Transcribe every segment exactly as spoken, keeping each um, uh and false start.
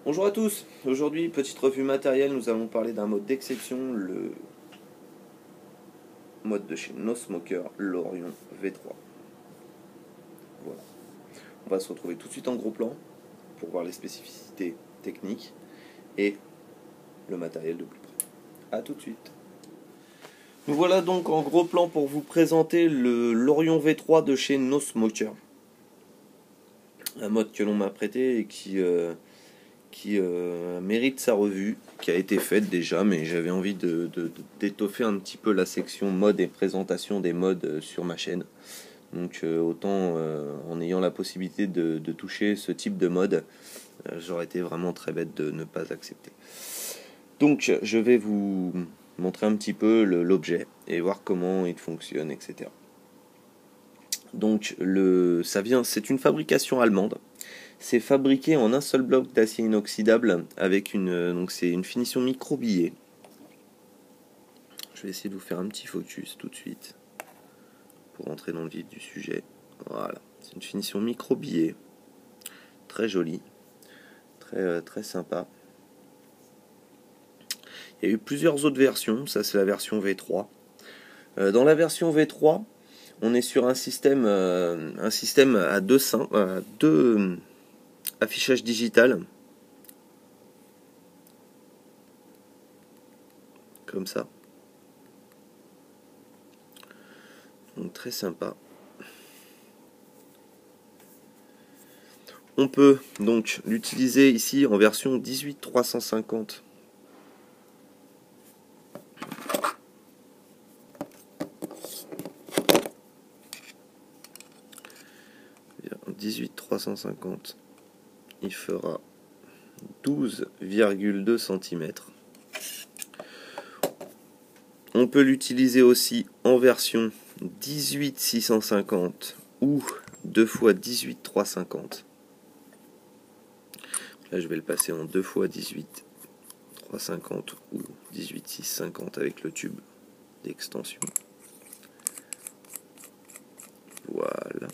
Bonjour à tous, aujourd'hui petite revue matérielle, nous allons parler d'un mode d'exception, le mode de chez No Smoker, l'Orion V trois. Voilà. On va se retrouver tout de suite en gros plan pour voir les spécificités techniques et le matériel de plus près. A tout de suite. Nous voilà donc en gros plan pour vous présenter le l'Orion V trois de chez No Smoker. Un mode que l'on m'a prêté et qui... Euh, qui euh, mérite sa revue, qui a été faite déjà, mais j'avais envie de, de, de, d'étoffer un petit peu la section mode et présentation des modes sur ma chaîne. Donc euh, autant euh, en ayant la possibilité de, de toucher ce type de mode, euh, j'aurais été vraiment très bête de ne pas accepter. Donc je vais vous montrer un petit peu le, l'objet et voir comment il fonctionne, et cetera. Donc le, ça vient, c'est une fabrication allemande. C'est fabriqué en un seul bloc d'acier inoxydable avec une, donc c'est une finition micro-billet. Je vais essayer de vous faire un petit focus tout de suite pour rentrer dans le vif du sujet. Voilà, c'est une finition micro-billet, très jolie, très, très sympa. Il y a eu plusieurs autres versions, ça c'est la version V trois. Dans la version V trois, on est sur un système, un système à deux, à deux affichage digital, comme ça, donc très sympa. On peut donc l'utiliser ici en version dix-huit trois cent cinquante. dix-huit trois cent cinquante, il fera douze virgule deux centimètres. On peut l'utiliser aussi en version dix-huit six cent cinquante ou deux fois dix-huit trois cent cinquante. Là, je vais le passer en deux fois dix-huit trois cent cinquante ou dix-huit six cent cinquante avec le tube d'extension. Voilà.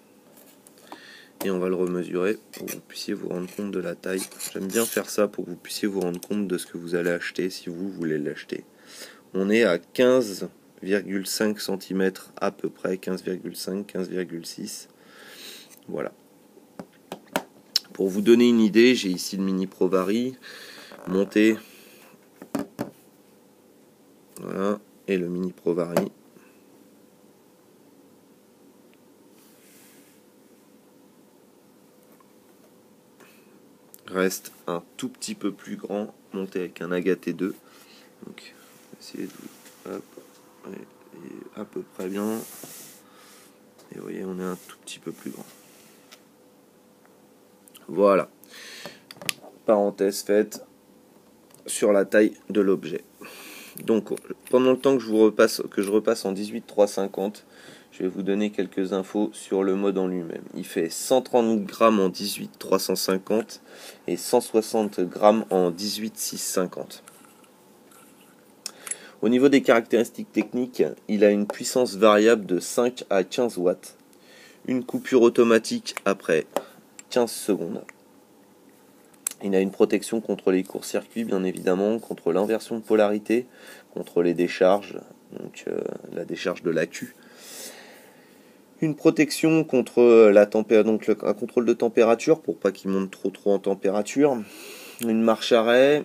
Et on va le remesurer pour que vous puissiez vous rendre compte de la taille. J'aime bien faire ça pour que vous puissiez vous rendre compte de ce que vous allez acheter si vous voulez l'acheter. On est à quinze virgule cinq centimètres à peu près, quinze virgule cinq, quinze virgule six. Voilà. Pour vous donner une idée, j'ai ici le Mini Pro Vari monté. Voilà. Et le Mini Pro Vari. Reste un tout petit peu plus grand, monté avec un Agaté deux. Donc, essayer de hop, et à peu près bien. Et vous voyez, on est un tout petit peu plus grand. Voilà. Parenthèse faite sur la taille de l'objet. Donc, pendant le temps que je vous repasse, que je repasse en dix-huit trois cent cinquante, je vais vous donner quelques infos sur le mode en lui-même. Il fait cent trente grammes en dix-huit trois cent cinquante et cent soixante grammes en dix-huit six cent cinquante. Au niveau des caractéristiques techniques, il a une puissance variable de cinq à quinze watts, une coupure automatique après quinze secondes. Il a une protection contre les courts-circuits, bien évidemment, contre l'inversion de polarité, contre les décharges, donc euh, la décharge de l'A Q. Une protection contre la température, donc le, un contrôle de température pour pas qu'il monte trop trop en température. Une marche arrêt.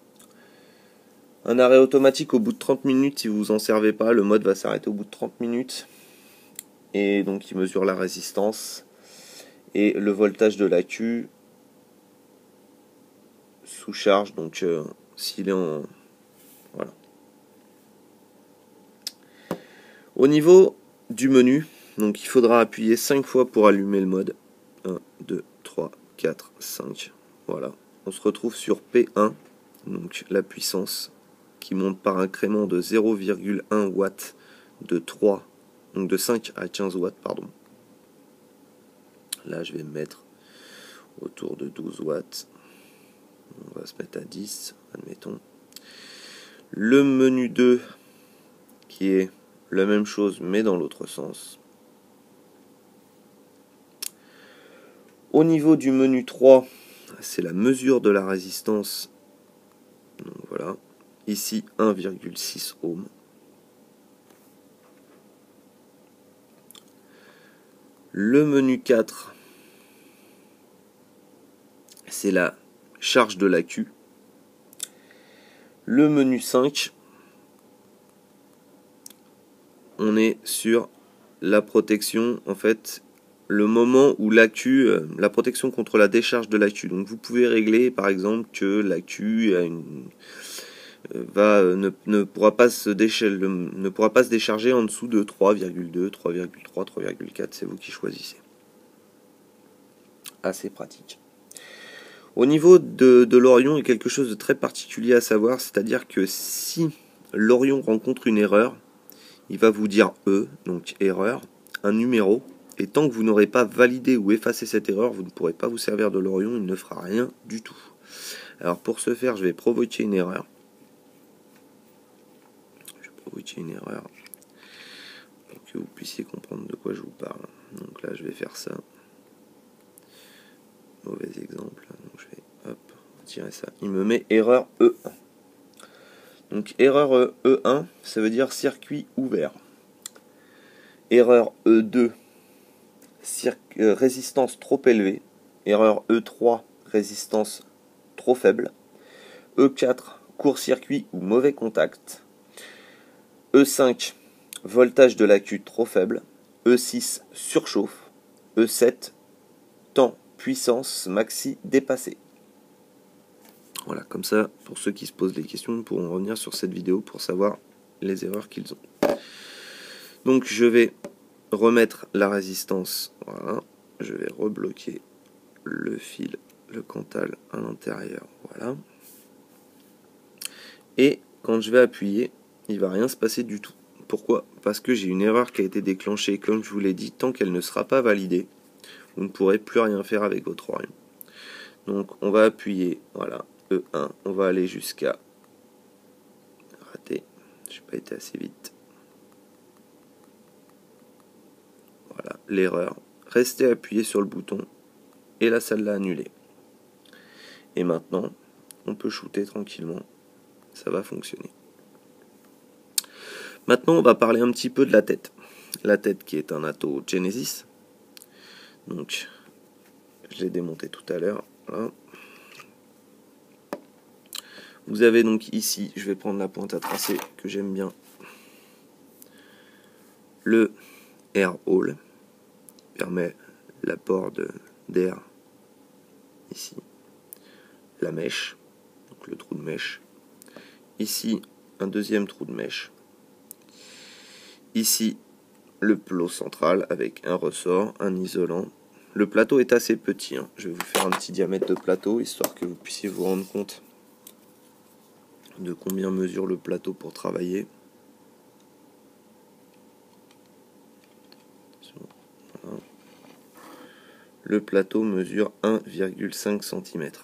Un arrêt automatique au bout de trente minutes si vous en servez pas. Le mode va s'arrêter au bout de trente minutes. Et donc il mesure la résistance et le voltage de l'A Q sous charge. Donc euh, s'il est en... Voilà. Au niveau du menu, donc il faudra appuyer cinq fois pour allumer le mode. un, deux, trois, quatre, cinq. Voilà. On se retrouve sur P un, donc la puissance qui monte par incrément de zéro virgule un watts de trois, donc de cinq à quinze watts, pardon. Là, je vais me mettre autour de douze watts. On va se mettre à dix, admettons. Le menu deux, qui est la même chose, mais dans l'autre sens. Au niveau du menu trois, c'est la mesure de la résistance. Donc voilà, ici un virgule six ohms. Le menu quatre, c'est la charge de l'accu. Le menu cinq, on est sur la protection, en fait, le moment où l'accu, euh, la protection contre la décharge de l'accu. Donc vous pouvez régler par exemple que l'accu a une, euh, va, euh, ne, ne, pourra pas se ne pourra pas se décharger en dessous de trois virgule deux, trois virgule trois, trois virgule quatre, c'est vous qui choisissez. Assez pratique. Au niveau de, de l'Orion, il y a quelque chose de très particulier à savoir, c'est-à-dire que si l'Orion rencontre une erreur, il va vous dire E, donc erreur, un numéro, et tant que vous n'aurez pas validé ou effacé cette erreur, vous ne pourrez pas vous servir de l'Orion, il ne fera rien du tout. Alors pour ce faire, je vais provoquer une erreur. Je vais provoquer une erreur pour que vous puissiez comprendre de quoi je vous parle. Donc là, je vais faire ça. Mauvais exemple. Donc je vais hop, retirer ça. Il me met erreur E un. Donc erreur E un, ça veut dire circuit ouvert. Erreur E deux, euh, résistance trop élevée. Erreur E trois, résistance trop faible. E quatre, court-circuit ou mauvais contact. E cinq, voltage de l'accu trop faible. E six, surchauffe. E sept, temps puissance maxi dépassée. Voilà, comme ça, pour ceux qui se posent des questions, pourront revenir sur cette vidéo pour savoir les erreurs qu'ils ont. Donc je vais remettre la résistance, voilà, je vais rebloquer le fil, le Cantal à l'intérieur, voilà. Et quand je vais appuyer, il ne va rien se passer du tout. Pourquoi? Parce que j'ai une erreur qui a été déclenchée, comme je vous l'ai dit, tant qu'elle ne sera pas validée, vous ne pourrez plus rien faire avec votre Orion. Donc on va appuyer, voilà, E un, on va aller jusqu'à raté, j'ai pas été assez vite. Voilà, l'erreur. Restez appuyé sur le bouton et là ça l'a annulé. Et maintenant, on peut shooter tranquillement, ça va fonctionner. Maintenant, on va parler un petit peu de la tête. La tête qui est un Atto Genesis. Donc, je l'ai démonté tout à l'heure. Voilà. Vous avez donc ici, je vais prendre la pointe à tracer que j'aime bien, le air hole, qui permet l'apport d'air ici, la mèche, donc le trou de mèche, ici un deuxième trou de mèche, ici le plot central avec un ressort, un isolant. Le plateau est assez petit, hein. Je vais vous faire un petit diamètre de plateau histoire que vous puissiez vous rendre compte de combien mesure le plateau pour travailler. Voilà. Le plateau mesure un virgule cinq centimètres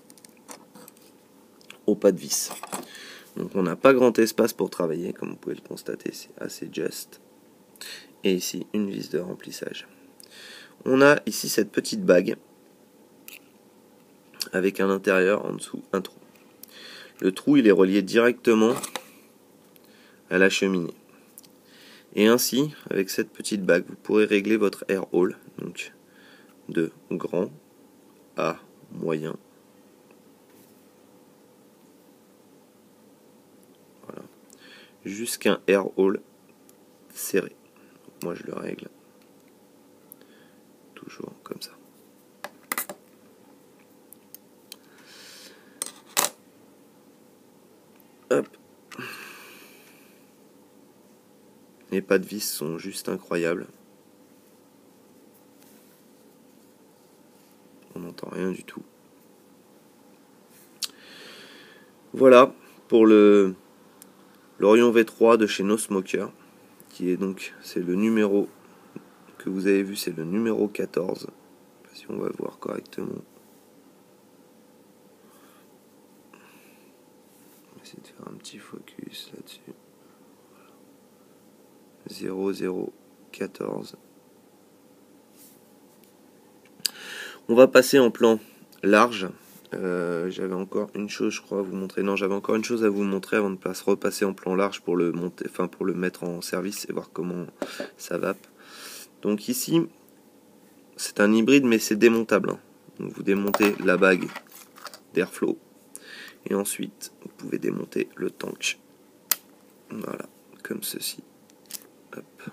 au pas de vis. Donc on n'a pas grand espace pour travailler, comme vous pouvez le constater, c'est assez juste. Et ici, une vis de remplissage. On a ici cette petite bague avec à l'intérieur, en dessous, un trou. Le trou, il est relié directement à la cheminée. Et ainsi, avec cette petite bague, vous pourrez régler votre air hole, donc de grand à moyen. Voilà. Jusqu'à un air hole serré. Donc moi, je le règle toujours comme ça. Hop. Les pas de vis sont juste incroyables. On n'entend rien du tout. Voilà pour le l'Orion V trois de chez No Smoker, qui est donc, c'est le numéro que vous avez vu, c'est le numéro quatorze. Si on va voir correctement. On va essayer de faire un petit focus là-dessus. zéro zéro quatorze. On va passer en plan large. Euh, j'avais encore une chose, je crois, à vous montrer. Non, j'avais encore une chose à vous montrer avant de pas se repasser en plan large pour le monter, enfin pour le mettre en service et voir comment ça va. Donc ici, c'est un hybride, mais c'est démontable. Hein. Donc vous démontez la bague d'airflow et ensuite vous pouvez démonter le tank. Voilà, comme ceci. Hop.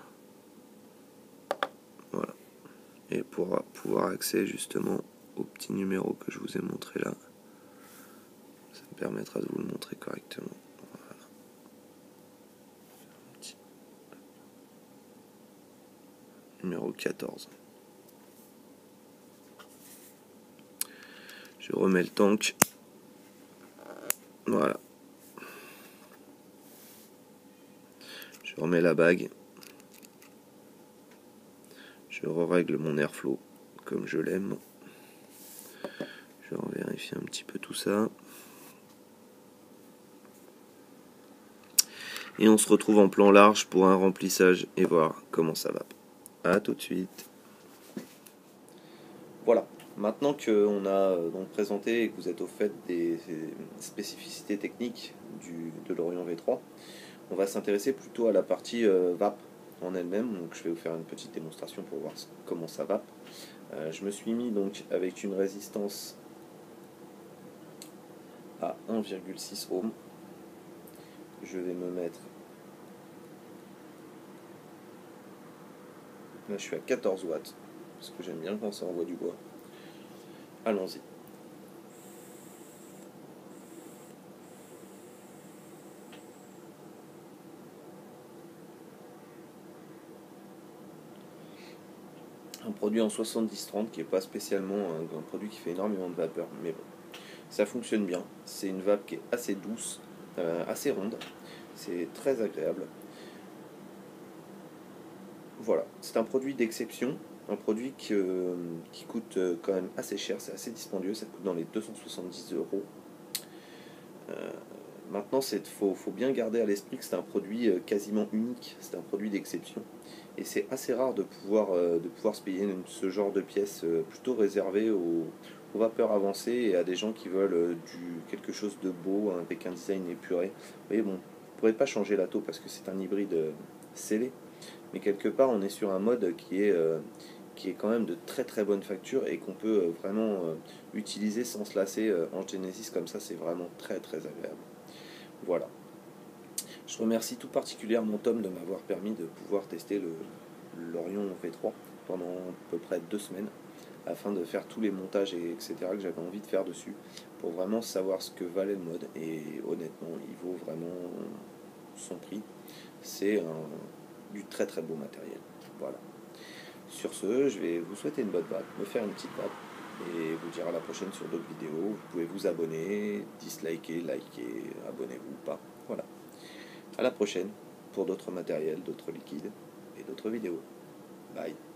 Voilà. Et pour pouvoir accéder justement au petit numéro que je vous ai montré là. Ça me permettra de vous le montrer correctement. Voilà. Petit. Numéro quatorze. Je remets le tank. Voilà. Je remets la bague. Je règle mon airflow comme je l'aime. Je vais vérifier un petit peu tout ça. Et on se retrouve en plan large pour un remplissage et voir comment ça va. A tout de suite. Voilà. Maintenant qu'on a donc présenté et que vous êtes au fait des spécificités techniques du, de l'Orion V trois, on va s'intéresser plutôt à la partie euh, vape en elle-même. Donc je vais vous faire une petite démonstration pour voir comment ça vape. Euh, je me suis mis donc avec une résistance à un virgule six ohms. Je vais me mettre, là je suis à quatorze watts, parce que j'aime bien quand ça envoie du bois. Allons-y. Un produit en soixante-dix trente qui n'est pas spécialement un, un produit qui fait énormément de vapeur, mais bon, ça fonctionne bien. C'est une vape qui est assez douce, euh, assez ronde, c'est très agréable. Voilà, c'est un produit d'exception, un produit qui, euh, qui coûte quand même assez cher, c'est assez dispendieux, ça coûte dans les deux cent soixante-dix euros. Euh, maintenant, il faut, faut bien garder à l'esprit que c'est un produit quasiment unique, c'est un produit d'exception. Et c'est assez rare de pouvoir, euh, de pouvoir se payer une, ce genre de pièces euh, plutôt réservées aux, aux vapeurs avancées et à des gens qui veulent euh, du, quelque chose de beau, hein, avec un design épuré. Mais bon, vous ne pourrez pas changer la taux parce que c'est un hybride euh, scellé. Mais quelque part, on est sur un mode qui est, euh, qui est quand même de très très bonne facture et qu'on peut euh, vraiment euh, utiliser sans se lasser euh, en Genesis comme ça, c'est vraiment très très agréable. Voilà. Je remercie tout particulièrement Tom de m'avoir permis de pouvoir tester le l'Orion V trois pendant à peu près deux semaines afin de faire tous les montages et etc que j'avais envie de faire dessus pour vraiment savoir ce que valait le mode et honnêtement il vaut vraiment son prix. C'est un, du très très beau matériel. Voilà. Sur ce, je vais vous souhaiter une bonne vape, me faire une petite vape et vous dire à la prochaine sur d'autres vidéos. Vous pouvez vous abonner, disliker, liker, abonnez-vous ou pas. Voilà. À la prochaine pour d'autres matériels, d'autres liquides et d'autres vidéos. Bye.